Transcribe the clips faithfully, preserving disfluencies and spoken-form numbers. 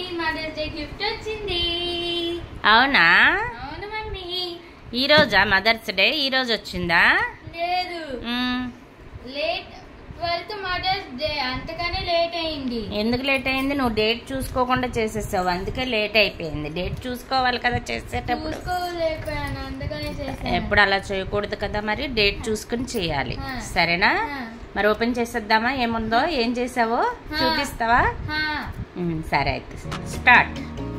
Happy mother's day gift వచ్చింది. అవునా? అవును మమ్మీ. ఈ రోజా మదర్స్ డే? ఈ రోజు వచ్చిందా? లేదు, లేట్ ట్వెల్త్ మదర్స్ డే, అంతకనే లేట్ అయింది. ఎందుకు లేట్ అయింది? నువ్వు డేట్ చూసుకోకుండా చేసేసావు, అందుకే లేట్ అయిపోయింది. డేట్ చూసుకోవాలి కదా చేసేటప్పుడు. చూసుకోలేకపోయాను, అందుకనే చేశాను. ఎప్పుడు అలా చేయకూడదు కదా, మరి డేట్ చూసుకుని చేయాలి. సరేనా? మరి ఓపెన్ చేసేద్దామా? ఏముందో, ఏం చేసావో చూపిస్తావా? సరే అయితే స్టార్ట్.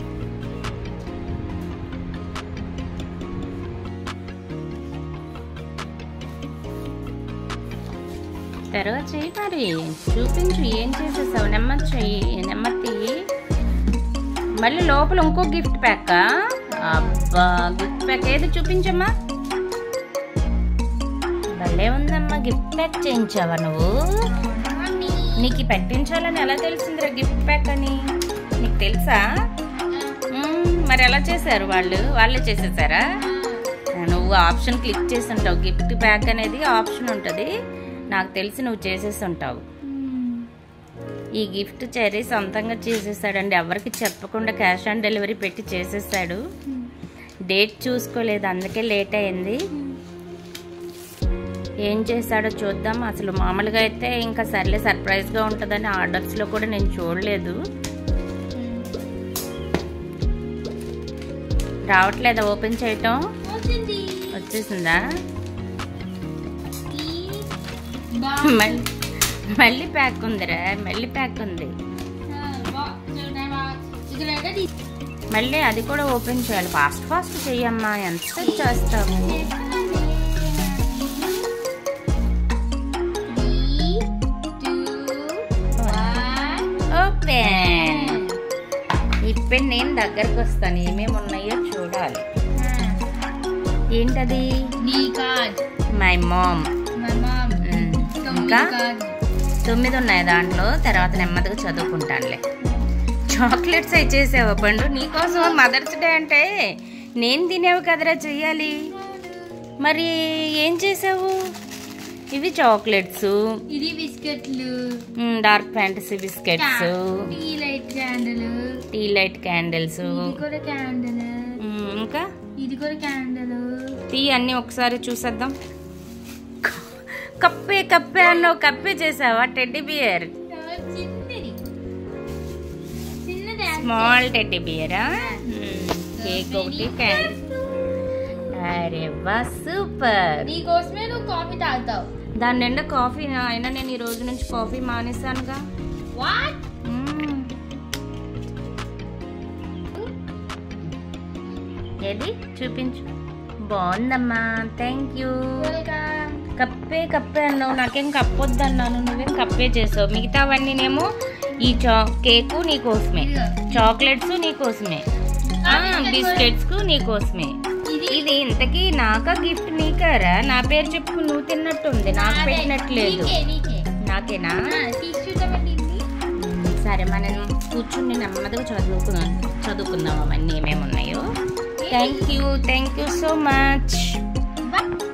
తర్వాత చెయ్యి, మరి చూపించు ఏం చేసేసావు. నెమ్మది చెయ్యి, నెమ్మది. మళ్ళీ లోపల ఇంకో గిఫ్ట్ ప్యాక్. అబ్బా, గిఫ్ట్ ప్యాక్ ఏది చూపించమ్మా. భలే ఉందమ్మా, గిఫ్ట్ ప్యాక్ చేయించావా నువ్వు? నీకు పెట్టించాలని ఎలా తెలిసిందిరా గిఫ్ట్ ప్యాక్ అని? నీకు తెలుసా? మరి ఎలా చేశారు వాళ్ళు? వాళ్ళే చేసేసారా? నువ్వు ఆప్షన్ క్లిక్ చేసి ఉంటావు. గిఫ్ట్ ప్యాక్ అనేది ఆప్షన్ ఉంటుంది, నాకు తెలిసి నువ్వు చేసేసి ఉంటావు. ఈ గిఫ్ట్ చెర్రీ సొంతంగా చేసేసాడండి, ఎవరికి చెప్పకుండా క్యాష్ ఆన్ డెలివరీ పెట్టి చేసేసాడు. డేట్ చూసుకోలేదు, అందుకే లేట్ అయింది. ఏం చేశాడో చూద్దాం. అసలు మామూలుగా అయితే ఇంకా సర్లే సర్ప్రైజ్గా ఉంటుందని ఆర్డర్స్లో కూడా నేను చూడలేదు. రావట్లేదా ఓపెన్ చేయటం? వచ్చేసిందా? మళ్ళీ ప్యాక్ ఉందిరా, మళ్ళీ ప్యాక్ ఉంది. మళ్ళీ అది కూడా ఓపెన్ చేయాలి. ఫాస్ట్ ఫాస్ట్ చెయ్యమ్మా, ఎంత చేస్తాము. ఓపెన్. ఇప్పుడు నేను దగ్గరకు వస్తాను, ఏమేమి ఉన్నాయో చూడాలి. ఏంటది? My mom. ఇంకా తొమ్మిది ఉన్నాయి దాంట్లో, తర్వాత నెమ్మదిగా చదువుకుంటానులే. చాక్లెట్స్ అవి చేసావా పండు? నీకోసం మదర్స్ డే అంటే నేను తినేవి కదరా చెయ్యాలి. మరి ఏం చేసావు? ఇవి చాక్లెట్స్, ఇది బిస్కెట్లు, dark fantasy biscuits, tea light candle, tea light candles, candle, ఇంకా ఇది కూడా క్యాండిల్. టీ అన్ని ఒకసారి చూసేద్దాం. కప్పే కప్పే అన్నావు, కప్పే చేసావా? టెడ్డీ బియర్, స్మాల్ టెడ్డీ బియరా? కేక్ ఒకటి, క్యాండిల్. అరే వా, సూపర్. నీకోసమే నువ్వు కాఫీ తాగుతావు. దాని నిండా కాఫీ. అయినా నేను ఈ రోజు నుంచి కాఫీ మానేసానుగా. వాట్? ఏది చూపించు. బాగుందమ్మా, థ్యాంక్ యూ. కప్పే కప్పే అన్నావు, నాకేం కప్పొద్దు అన్నాను, నువ్వేం కప్పే చేసావు. మిగతావన్నీనేమో ఈ చా కేకు నీకోసమే, చాక్లెట్స్ నీకోసమే, బిస్కెట్స్ నీకోసమే. ఇది ఇంతకీ నాకా గిఫ్ట్ నీకారా? నా పేరు చెప్పు, నువ్వు తిన్నట్టుంది, నాకు పెట్టినట్లేదు. నాకేనా? సరే, మనం కూర్చుని నెమ్మదిగా చదువుకుందాం చదువుకుందాం అవన్నీ ఏమేమి ఉన్నాయో. Thank you, thank you so much.